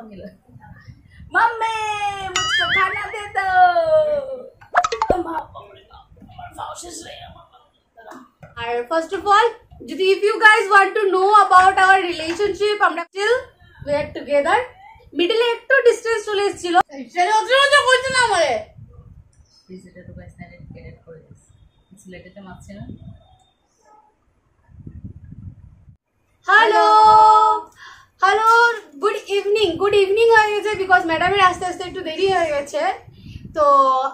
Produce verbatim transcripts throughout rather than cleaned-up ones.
मिला। मम्मी मुझको खाना दे दो। আর ফার্স্ট অফ অল যদি if you guys want to know about our relationship, আমরা স্টিল উই আর টুগেদার, মিডলে একটু ডিসটেন্স চলে এসেছিল, সেটা অজুহাত করছে না আমারে। প্লিজ এটা তো গাইস না এডিট করে দিস, সিলেটেতে মারছে না। Hello hello good evening, good evening হয়ে গেছে বিকজ ম্যাডামের আস্তে আস্তে একটু দেরি হয়ে গেছে। তো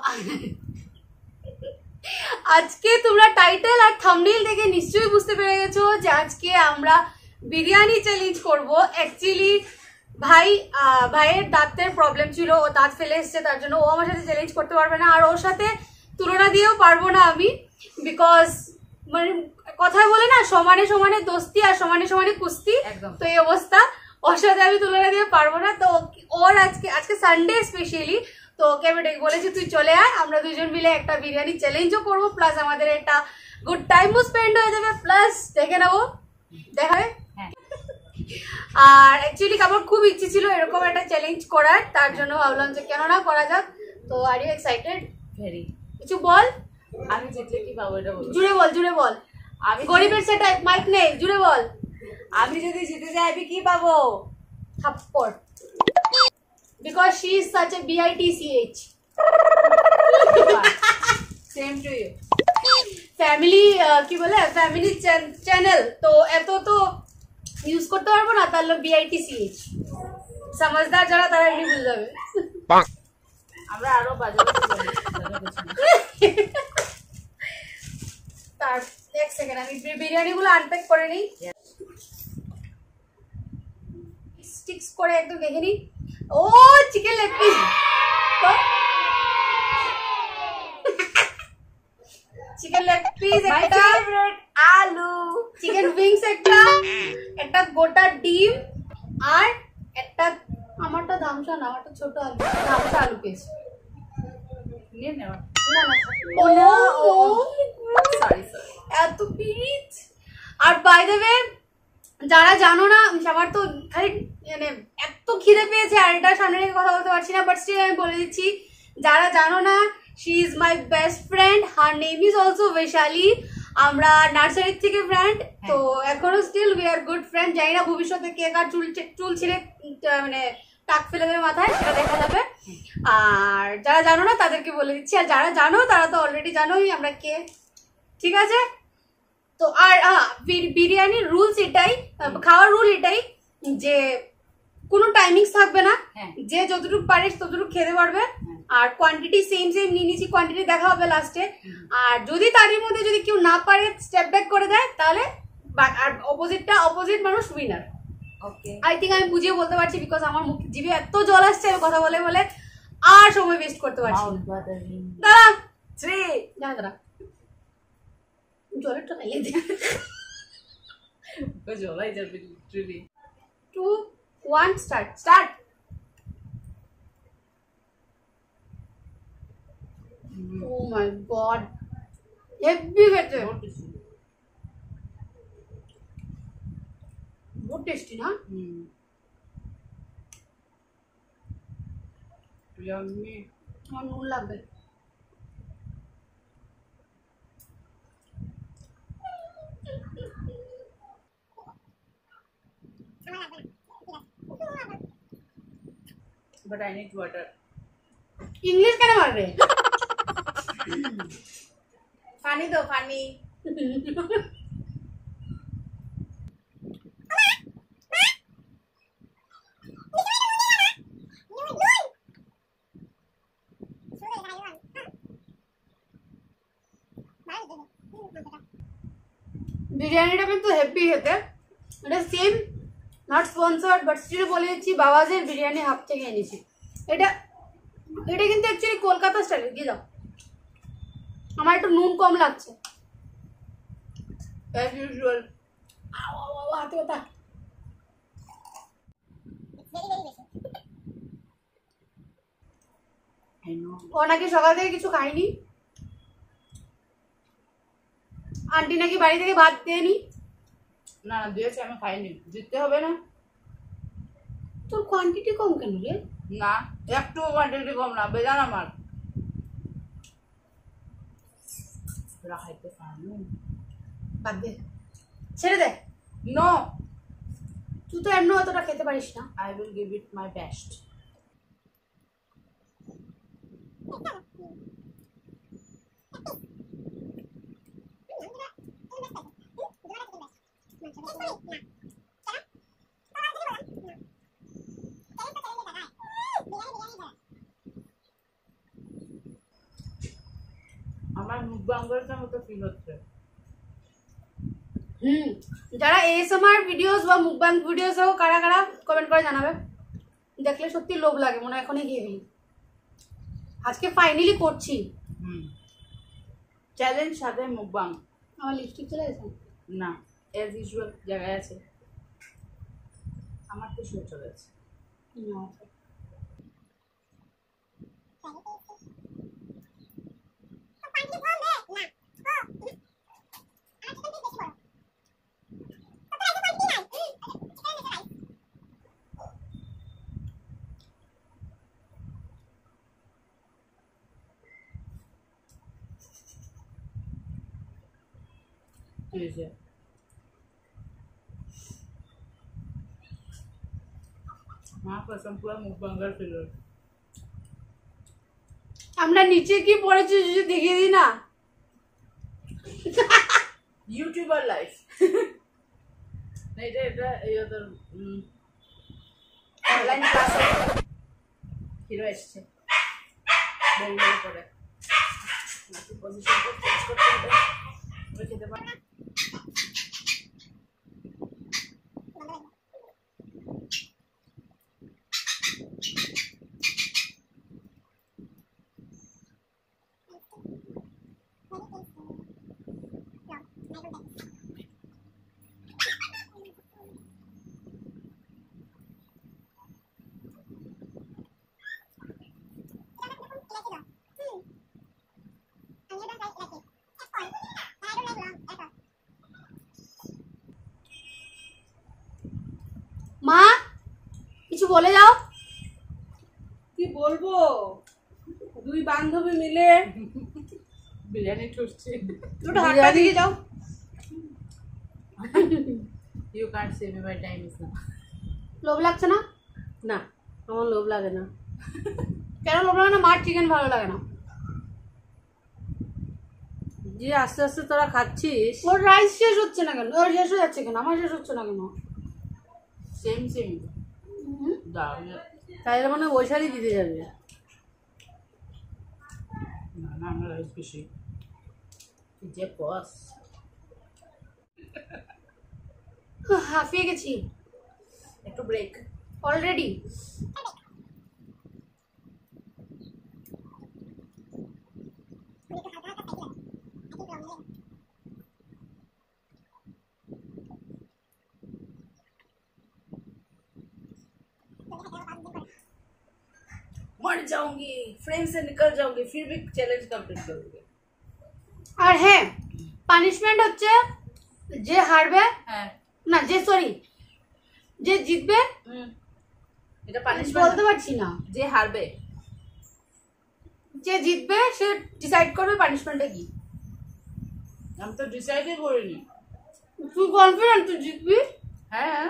আজকে তোমরা টাইটেল আর থাম্বনেইল দেখে নিশ্চয়ই বুঝতে পেরে গেছো যে আজকে আমরা বিরিয়ানি চ্যালেঞ্জ করব। অ্যাকচুয়ালি ভাই ভাইয়ের দাঁতের প্রবলেম ছিল, ও দাঁত ফেলে এসছে, তার জন্য ও আমার সাথে চ্যালেঞ্জ করতে পারবে না, আর ওর সাথে তুলনা দিয়েও পারবো না আমি, বিকজ মানে কথায় বলে না সমানে সমানে দোস্তি আর সমানে সমানে কুস্তি, তো এই অবস্থা, ওর সাথে আমি তুলনা দিয়ে পারবো না। তো ওর আজকে আজকে সানডে স্পেশালি, তো ওকে আমি বলেছি তুই চলে আয়, আমরা দুজন মিলে একটা বিরিয়ানি চ্যালেঞ্জও করবো, প্লাস আমাদের একটা গুড টাইমও স্পেন্ড হয়ে যাবে, প্লাস দেখে নেবো, দেখাবে। আর অ্যাকচুয়ালি আমার খুব ইচ্ছে ছিল এরকম একটা চ্যালেঞ্জ করার, তার জন্য ভাবলাম যে কেন না করা যাক। তো আর ইউ এক্সাইটেড? ভেরি। কিছু বল। আমি জিতলে কি পাবো এটা বল। জুড়ে বল, জুড়ে বল। আমি গরিবের সেটা মাইক নেই, জুড়ে বল। আমি যদি জিতে যাই আমি কি পাবো? থাপ্পড়। Because she is such a B I T C H. Same to you. Family কি বলে ফ্যামিলি চ্যানেল, তো এত তো ইউজ করতে পারবো না, তাহলে B I T C H সমঝদার যারা তারা এমনি বুঝে যাবে। আমরা আরো বাজে তার এক সেকেন্ড আমি বিরিয়ানি গুলো আনপ্যাক করে নিই, স্টিক্স করে একদম দেখে নিই। ও chicken leg piece, chicken leg piece একটা, আলু চিকেন উইংস একটা, একটা গোটা ডিম, আর একটা আমারটা ধামসা না, আমারটা ছোট আলু, ধামসা আলু পিস নিয়ে নেওয়া। না না ও সরি সরি এত পিস। আর বাই দ্য ওয়ে যারা জানো না, আমার তো খালি মানে এত খিদে পেয়েছে আর এটা সামনে রেখে কথা বলতে পারছি না, বাট স্টিল আমি বলে দিচ্ছি, যারা জানো না, she is my best friend, her name is also Baishali, আমরা নার্সারির থেকে ফ্রেন্ড, তো এখনো still we are good friend. জানি না ভবিষ্যতে কে কার চুল চুল ছিঁড়ে মানে টাক ফেলে দেবে মাথায়, সেটা দেখা যাবে। আর যারা জানো না তাদেরকে বলে দিচ্ছি, আর যারা জানো তারা তো অলরেডি জানোই আমরা কে, ঠিক আছে? তো আর হ্যাঁ, বিরিয়ানির রুলস এটাই, খাওয়ার রুল এটাই যে কোনো টাইমিংস থাকবে না, যে যতটুকু পারে ততটুকু খেতে পারবে, আর কোয়ান্টিটি সেম সেম নিয়ে নিয়েছি, কোয়ান্টিটি দেখা হবে লাস্টে। আর যদি তারই মধ্যে যদি কেউ না পারে স্টেপ ব্যাক করে দেয়, তাহলে আর অপোজিটটা অপোজিট মানুষ উইনার। ওকে, আই থিঙ্ক আমি বুঝিয়ে বলতে পারছি, বিকজ আমার মুখ জিভে এত জল আসছে আমি কথা বলে বলে আর সময় ওয়েস্ট করতে পারছি না। দাঁড়া থ্রি, দাঁড়া দাঁড়া জলেরটা খাইয়ে দে, জলাই যাবে literally. Two one start start. Oh my god, heavy খেতে, বহুত টেস্টি না? Hmm, yummy. আমার নুন লাগবে। But I need water. English কেন মারবে? ফানি তো ফানি। বিরিয়ানিটা কিন্তু হেভি খেতে, এটা same not sponsored but still বলে দিচ্ছি, বাবাজের বিরিয়ানি হাব থেকে এনেছি। এটা এটা কিন্তু অ্যাকচুয়ালি কলকাতা স্টাইলে, দিয়ে দাও, আমার একটু নুন কম লাগছে অ্যাজ ইউজুয়াল। হাতে ব্যথা, ও নাকি সকাল থেকে কিছু খায়নি, আন্টি নাকি বাড়ি থেকে ভাত দেয়নি। না না দিয়েছে, আমি খাইনি, দিতে হবে না। তোর কোয়ান্টিটি কম কেন রে? না একটু কোয়ান্টিটি কম না, বেজান আমার রাখাইতে পারবো। বাদ দে, ছেড়ে দে। নো, তুই তো এমনি অতটা খেতে পারিস না। I will give it my best. আমার মুখবাং করার মতো ফিল হচ্ছে। হুম, যারা এএসএমআর ভিডিওস বা মুকবাং ভিডিওস হোক কারা কারা কমেন্ট করে জানাবে। দেখলে সত্যি লোভ লাগে, মনে হয় এখনই গিয়ে ফেলি। আজকে ফাইনালি করছি। হুম, চ্যালেঞ্জ সাথে মুখবাং। আমার লিপস্টিক চলে গেছে না, অ্যাজ ইউজুয়াল জায়গায় আছে। আমার তো শুয়ে চলে গেছে। আমরা নিচে কি পড়েছি যদি দেখিয়ে দিই না? YouTuber life. এটা এটা এই ওদের অনলাইন ক্লাস হিরো এসছে বেঙ্গলি করে নাকি পজিশন চেঞ্জ করতে হবে। ওই খেতে পারে মা, কিছু বলে যাও। কি বলবো, দুই বান্ধবী মিলে বিরিয়ানি ঠুসছে। একটু হাতটা দিকে যাও। You can't say me my time is now. লোভ লাগছে না? না, আমার লোভ লাগে না। কেন লোভ লাগে না? মার চিকেন ভালো লাগে না। যে আস্তে আস্তে তোরা খাচ্ছিস, ওর রাইস শেষ হচ্ছে না কেন? ওর শেষ হয়ে যাচ্ছে কেন? আমার শেষ হচ্ছে না কেন? সেম সেম দাও তাইলে মানে বৈশালী দিতে যাবে। না না, আমরা রাইস বেশি যে বস। হাঁপিয়ে গেছি একটু ব্রেক অলরেডি। मर जाऊंगी, फ्रेम से निकल जाऊंगी, फिर भी चैलेंज कंप्लीट करूंगी। আর হ্যাঁ, পানিশমেন্ট হচ্ছে যে হারবে হ্যাঁ না, যে সরি যে জিতবে। হুম, এটা পানিশমেন্ট বলতে পারছি না। যে হারবে, যে জিতবে সে ডিসাইড করবে পানিশমেন্টটা কি। আমি তো ডিসাইডই করিনি। তুই কনফিডেন্ট তুই জিতবি? হ্যাঁ,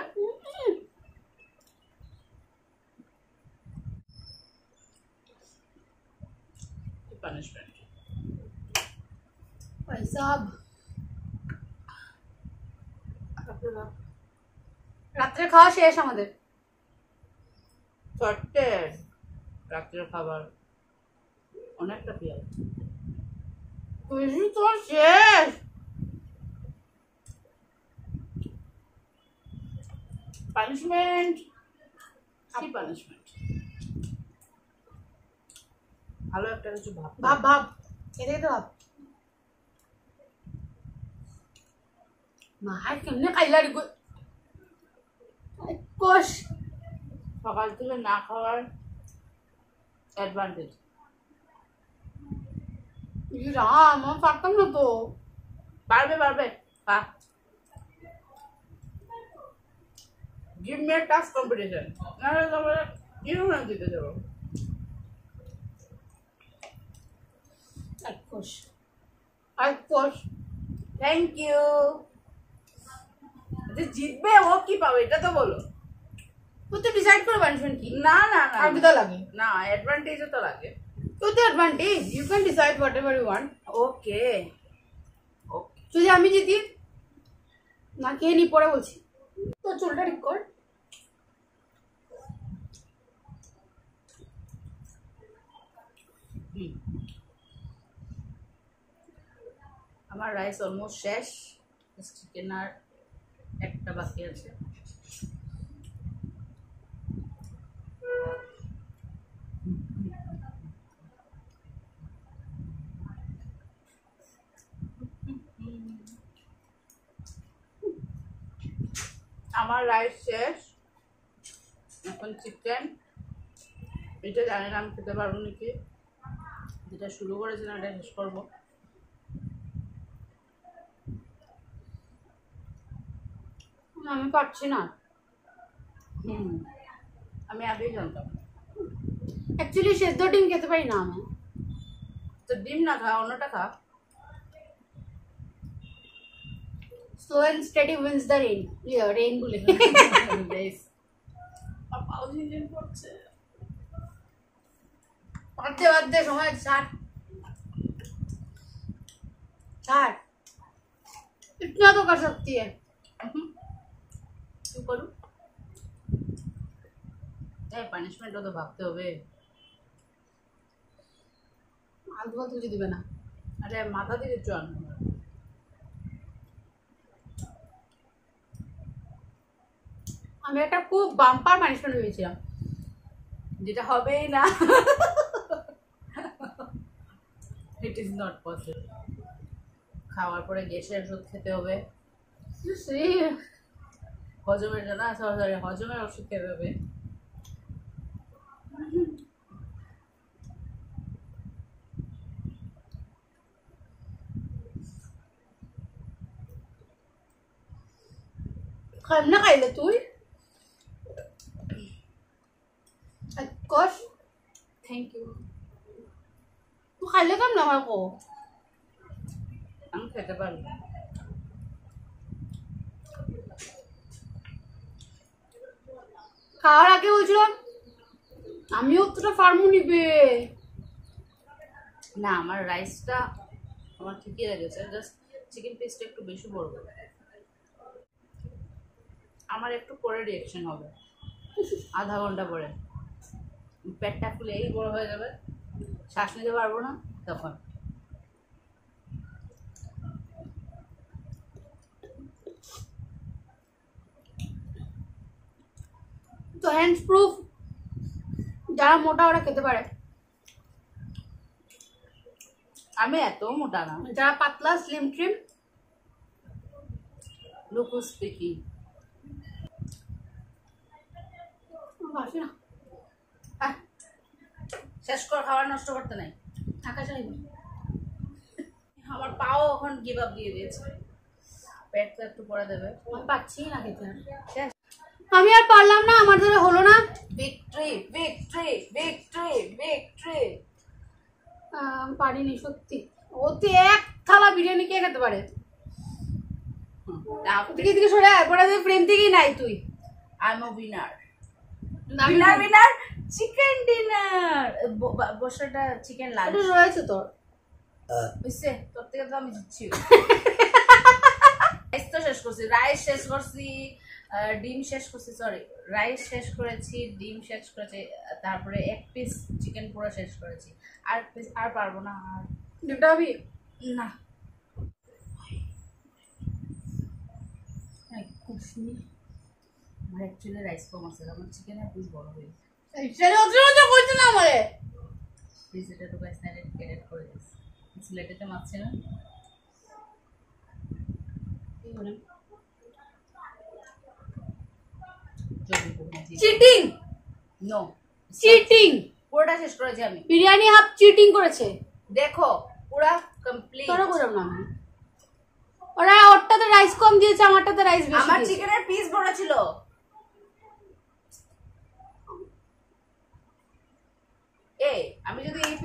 পানিশমেন্ট সাব রাত্রে খাওয়া শেষ আমাদের। চট্টে রাত্রের খাবার অনেকটা পেঁয়াজ। বেশি তো শেষ। পানিশমেন্ট কি পানিশমেন্ট? ভালো একটা কিছু ভাব ভাব ভাব খেতে খেতে ভাব। মা কেমনে খাইলারি কোষ সকাল থেকে না খাওয়ার অ্যাডভান্টেজ। রাম আমার পারতাম না তো। পারবে পারবে পা give me a tough competition, নাহলে তোমরা কিভাবে দিতে যাবো? Of course. Of course. Thank you. যে জিতবে ও কি পাবে এটা তো বলো। তুই তো ডিসাইড করে পানিশমেন্ট কি? না না না আর বিদা লাগে। না, অ্যাডভান্টেজও তো লাগে। তুই তো advantage, you can decide whatever you want. Okay okay. যদি আমি জিতি না খেয়ে নি পরে বলছি। তো চুলটা ঠিক কর। আমার রাইস অলমোস্ট শেষ, চিকেন আর একটা বাকি আছে। আমার রাইস শেষ, এখন চিকেন। এটা জানি না আমি খেতে পারবো নাকি, যেটা শুরু করেছিলাম এটা শেষ করবো। আমি পারছি না। হুম, আমি আগেই জানতাম। অ্যাকচুয়ালি সেদ্ধ ডিম খেতে পারি না আমি। তো ডিম না খা, অন্যটা খা। Slow and steady wins the rain. Yeah, rain বলে। বেশ পাও ঝিনঝিন করছে। বাদে বাদে সময় ছাড় ছাড়, इतना तो कर सकती है। কি করু? এই পানিশমেন্টও তো ভাবতে হবে। আলতু ফালতু কিছু দিবে না। আরে মাথা থেকে চল। আমি একটা খুব বাম্পার পানিশমেন্ট ভেবেছিলাম, যেটা হবেই না। It is not possible. খাওয়ার পরে গ্যাসের ওষুধ খেতে হবে, হজমের জন্য সরি হজমের ওষুধ খেতে হবে। কেমনে খাইলে তুই? কস থ্যাংক ইউ। তুই খাইলে কেমন আমার কো? আমি খেতে পারি। খাওয়ার আগে বলছিল আমিও তোটা ফার্মু নিবে না, আমার রাইসটা আমার ঠিকই লেগেছে, জাস্ট চিকেন পিসটা একটু বেশি বড়। আমার একটু পরে রিয়াকশন হবে, আধা ঘন্টা পরে পেটটা ফুলে এই বড় হয়ে যাবে, শ্বাস নিতে পারবো না তখন। তো হ্যান্ডস প্রুফ যারা মোটা ওরা খেতে পারে, আমি এত মোটা না। যারা পাতলা slim trim look who speaking. আসে না আহ, শেষ কর, খাবার নষ্ট করতে নাই। আকাশ আমার পাও এখন গিভ আপ দিয়ে দিয়েছে, পেট তো একটু পরে দেবে। আমি পাচ্ছি না খেতে। শেষ। আমি আর পারলাম না, আমার দ্বারা হলো না। Victory victory victory victory. আমি পারিনি সত্যি। ওতে এক থালা বিরিয়ানি কে খেতে পারে? দিকে দিকে সরে আয়, পরে ফ্রেম থেকেই নাই তুই। I am a winner. Winner winner chicken dinner. বসাটা চিকেন লাঞ্চ রয়েছে তোর। বুঝছে, তোর থেকে তো আমি জিতছি। রাইস তো শেষ করছি, রাইস শেষ করছি, ডিম শেষ করছি, সরি রাইস শেষ করেছি, ডিম শেষ করেছি, তারপরে এক পিস চিকেন পুরো শেষ করেছি। আর পিস আর পারবো না। আর ডিমটা আমি না আমার অ্যাকচুয়ালি রাইস কম আছে, আমার চিকেনের পিস বড় হয়েছে। সেটা অত মজা করছে না আমারে। প্লিজ এটা তো গাইস নাইট ক্যারেট করে দিস। সিলেটেতে মারছে না। চিটিং নো চিটিং পুরোটা শেষ করেছি আমি। বিরিয়ানি হাফ চিটিং করেছে। দেখো পুরা কমপ্লিট। তোরা করলাম না আমি। ওরা ওরটাতে রাইস কম দিয়েছে, আমারটাতে রাইস বেশি। আমার চিকেনের পিস বড় ছিল।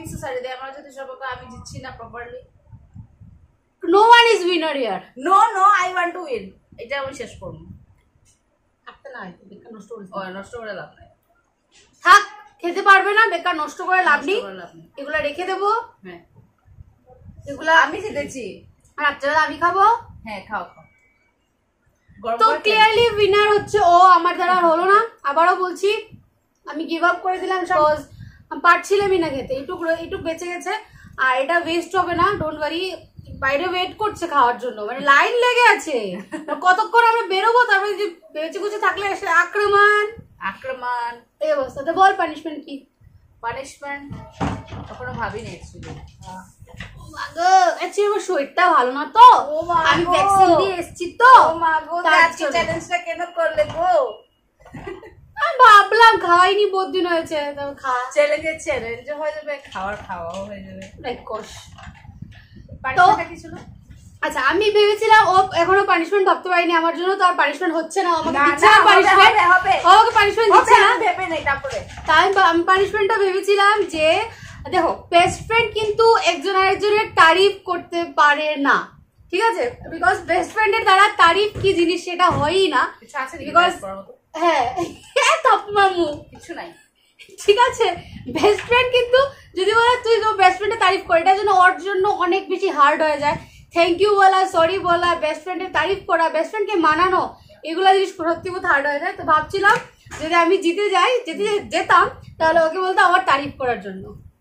কিছু সারি দেয় আমরা যদি সবাইকে আমি জিতছি না properly. No one is winner here. No no I want to win. এটা আমি শেষ করব। একটা না বেকার নষ্ট করে ও নষ্ট করে লাভ নাই। থাক, খেতে পারবে না, বেকার নষ্ট করে লাভ নেই। নষ্ট করে লাভ নেই। এগুলা রেখে দেবো। হ্যাঁ এগুলা আমি জিতেছি। আর রাত্রে আমি খাবো। হ্যাঁ খাও খাও। তো ক্লিয়ারলি উইনার হচ্ছে ও, আমার দ্বারা আর হলো না। আবারও বলছি আমি গিভ আপ করে দিলাম, সহজ পারছিলামই না খেতে, এইটুকু এইটুকু বেঁচে গেছে। আর এটা ওয়েস্ট হবে না, ডোন্ট ওয়ারি। বাইরে ওয়েট করছে খাওয়ার জন্য, মানে লাইন লেগে আছে। কতক্ষণ আমরা বেরোবো, তারপরে যে বেঁচে কুচে থাকলে এসে আক্রমণ আক্রমণ এই অবস্থাতে। বল পানিশমেন্ট কি? পানিশমেন্ট কখনো ভাবিনি অ্যাকচুয়ালি। অ্যাকচুয়ালি আমার শরীরটা ভালো না তো, আমি ভ্যাকসিন দিয়ে এসেছি তো। ও মা গো, আজকে চ্যালেঞ্জটা কেন করলে গো? আমি ভাবলাম খাওয়াইনি, বহুত দিন হয়েছে, তবে খা। চ্যালেঞ্জের চ্যালেঞ্জ হয়ে যাবে, খাওয়ার খাওয়াও হয়ে যাবে। লাইক কোশ। পানিশমেন্টটা কি ছিল? আচ্ছা আমি ভেবেছিলাম ও এখনো পানিশমেন্ট ভাবতে পারিনি আমার জন্য, তো আর পানিশমেন্ট হচ্ছে না, আমাকে না, দিচ্ছে না, না হবে, পানিশমেন্ট। হবে, হবে। আমাকে পানিশমেন্ট দিচ্ছে না, ভেবে নেই তারপরে। তাই আমি পানিশমেন্টটা ভেবেছিলাম যে দেখো বেস্ট ফ্রেন্ড কিন্তু একজন আরেকজনের তারিফ করতে পারে না, ঠিক আছে? বিকজ বেস্ট ফ্রেন্ডের দ্বারা তারিফ কি জিনিস সেটা হয়ই না। কিছু আছে নাকি Because- তারিফ করার মতো? হ্যাঁ তপ্পু মামু কিছু নাই। ঠিক আছে, বেস্ট ফ্রেন্ড কিন্তু যদি বলে তুই তো বেস্ট ফ্রেন্ডের তারিফ কর, এটার জন্য ওর জন্য অনেক বেশি হার্ড হয়ে যায়। থ্যাংক ইউ বলা, সরি বলা, বেস্ট ফ্রেন্ডের তারিফ করা, বেস্ট ফ্রেন্ডকে মানানো, এগুলো জিনিস সত্যি বহুত হার্ড হয়ে যায়। তো ভাবছিলাম যদি আমি জিতে যাই, যেতে যেতাম, তাহলে ওকে বলতো আমার তারিফ করার জন্য।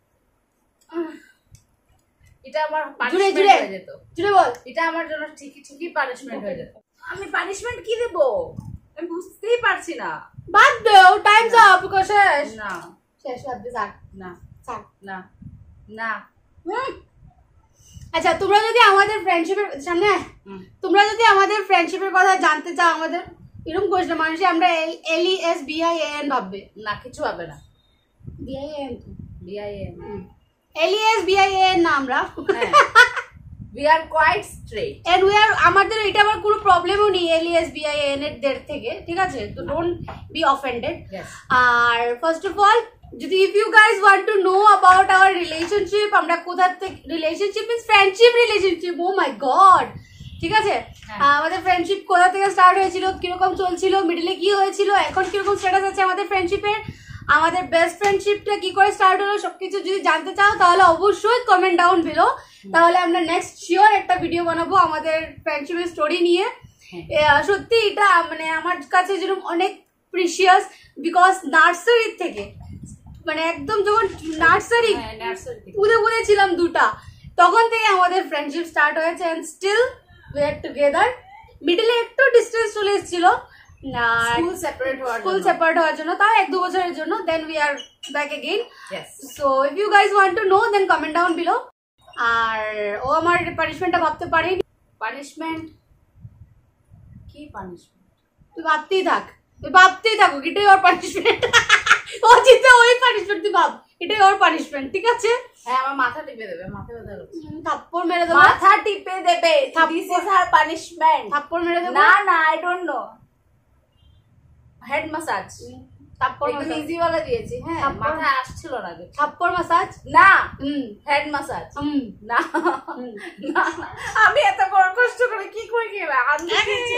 এটা আমার জুড়ে পানিশমেন্ট জুড়ে হয়ে যেত। জুড়ে বল। এটা আমার জন্য ঠিকই ঠিকই পানিশমেন্ট হয়ে যেত। আমি পানিশমেন্ট কি দেব আমি বুঝতেই পারছি না। বাদ দেও, টাইমস আপ, শেষ না শেষ বাদ দে, থাক না থাক। না না। হুম। আচ্ছা তোমরা যদি আমাদের ফ্রেন্ডশিপের সামনে হুম। তোমরা যদি আমাদের ফ্রেন্ডশিপের কথা জানতে চাও, আমাদের এরকম কোশ না মানুষ আমরা L E S B I N ভাববে। না কিছু হবে না। B I N BIM L E S B I N না আমরা। We are quite straight and we are, আমাদের এটা আবার কোনো প্রবলেমও নেই L E S B I N এর দের থেকে, ঠিক আছে? তো ডোন্ট বি অফেন্ডেড। আর ফার্স্ট অফ অল যদি if you guys want to know about our relationship, আমরা কোথা থেকে, relationship means friendship relationship, oh my god, ঠিক আছে? আমাদের ফ্রেন্ডশিপ কোথা থেকে স্টার্ট হয়েছিল, কিরকম চলছিল, মিডলে কি হয়েছিল, এখন কিরকম স্ট্যাটাস আছে আমাদের ফ্রেন্ডশিপের, আমাদের বেস্ট ফ্রেন্ডশিপটা কি করে স্টার্ট হলো, সবকিছু যদি জানতে চাও তাহলে অবশ্যই কমেন্ট ডাউন বিলো। তাহলে আমরা নেক্সট শিওর একটা ভিডিও বানাবো আমাদের ফ্রেন্ডশিপের স্টোরি নিয়ে। সত্যি এটা মানে আমার কাছে যেরকম অনেক প্রিশিয়াস, বিকজ নার্সারির থেকে, মানে একদম যখন নার্সারি উদে উদে ছিলাম দুটা, তখন থেকে আমাদের ফ্রেন্ডশিপ স্টার্ট হয়েছে and still we are together. মিডলে একটু ডিস্টেন্স চলে এসেছিল স্কুল সেপারেট হওয়ার স্কুল সেপারেট হওয়ার জন্য, তাও এক দু বছরের জন্য, then we are back again. Yes. So if you guys want to know then comment down below. আর ও আমার পানিশমেন্টটা ভাবতে পারেনি। পানিশমেন্ট কি পানিশমেন্ট? তুই ভাবতেই থাক, তুই ভাবতেই থাকুক, এটাই ওর পানিশমেন্ট। ও জিতে ওই পানিশমেন্ট, তুই ভাব এটাই ওর পানিশমেন্ট, ঠিক আছে? হ্যাঁ আমার মাথা টিপে দেবে, মাথা ব্যথা করছে। থাপ্পড় মেরে দেবো, মাথা টিপে দেবে। This is her punishment. থাপ্পড় মেরে দেবো। না না I don't know. Head massage থাপ্পড় একদম মাসাজ, ইজি ওয়ালা দিয়েছি। হ্যাঁ থাপ্পড়- মাথা আসছিল না আগে। থাপ্পড় মাসাজ। না হুম হেড মাসাজ হুম না হুম। না, আমি এত বড় কষ্ট করে কি করে গেলাম আমি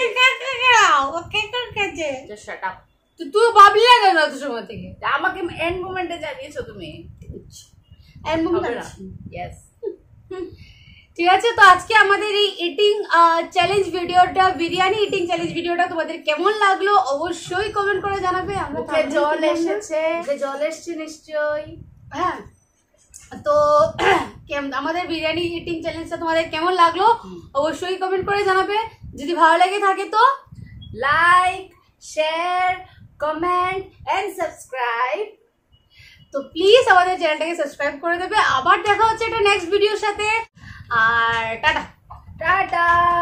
শাট আপ। তো তুই ভাবলি না কেন এত সময় থেকে? আমাকে এন্ড মোমেন্টে জানিয়েছো তুমি। এন্ড হবে মুভমেন্ট। না। ইয়েস ঠিক আছে, তো আজকে আমাদের এই ইটিং চ্যালেঞ্জ ভিডিওটা, বিরিয়ানি ইটিং চ্যালেঞ্জ ভিডিওটা তোমাদের কেমন লাগলো অবশ্যই কমেন্ট করে জানাবে। আমরা মুখে জল এসেছে, মুখে জল এসেছে নিশ্চয়ই। হ্যাঁ, তো কেম- আমাদের বিরিয়ানি ইটিং চ্যালেঞ্জটা তোমাদের কেমন লাগলো অবশ্যই কমেন্ট করে জানাবে। যদি ভালো লেগে থাকে তো like share comment and subscribe. তো প্লিজ আমাদের চ্যানেলটাকে সাবস্ক্রাইব করে দেবে। আবার দেখা হচ্ছে একটা নেক্সট ভিডিওর সাথে। আর টাটা টাটা।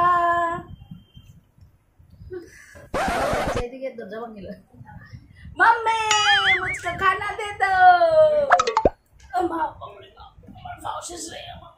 এদিকে দরজা ভাঙিল। मम्मी मुझको खाना दे दो।